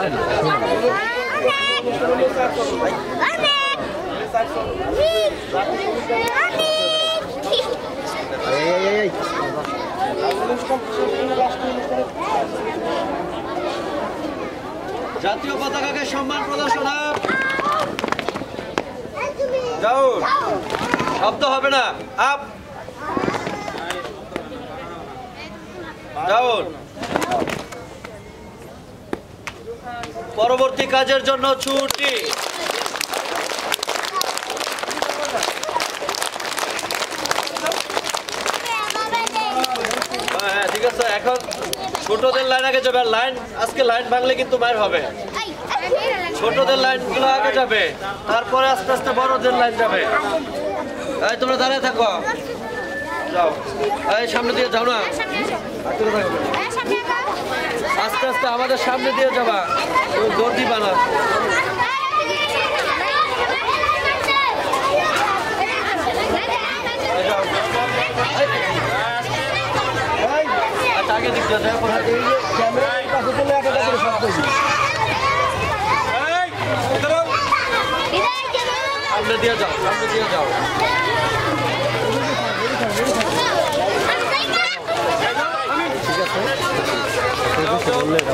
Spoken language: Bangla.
জাতীয় পতাকাকে সম্মান প্রদর্শন। যাও, শব্দ হবে না। আপ যাও। পরবর্তী কাজের জন্য ছুটি। হ্যাঁ ঠিক আছে, এখন ছোটদের লাইন আগে যাবে। লাইন আজকে লাইন ভাঙলে কিন্তু মার হবে। ছোটদের লাইনগুলো আগে যাবে, তারপরে আস্তে আস্তে বড়দের লাইন যাবে। এই তোমরা দাঁড়িয়ে থাকো, যাও। এই সামনে দিয়ে যাও না, আস্তে আস্তে আমাদের সামনে দিয়ে যাবা, দৌড় দিবা না। আচ্ছা আগে দিক দিয়ে সামনে দিয়ে যাও, সামনে দিয়ে যাও। ঠিক আছে।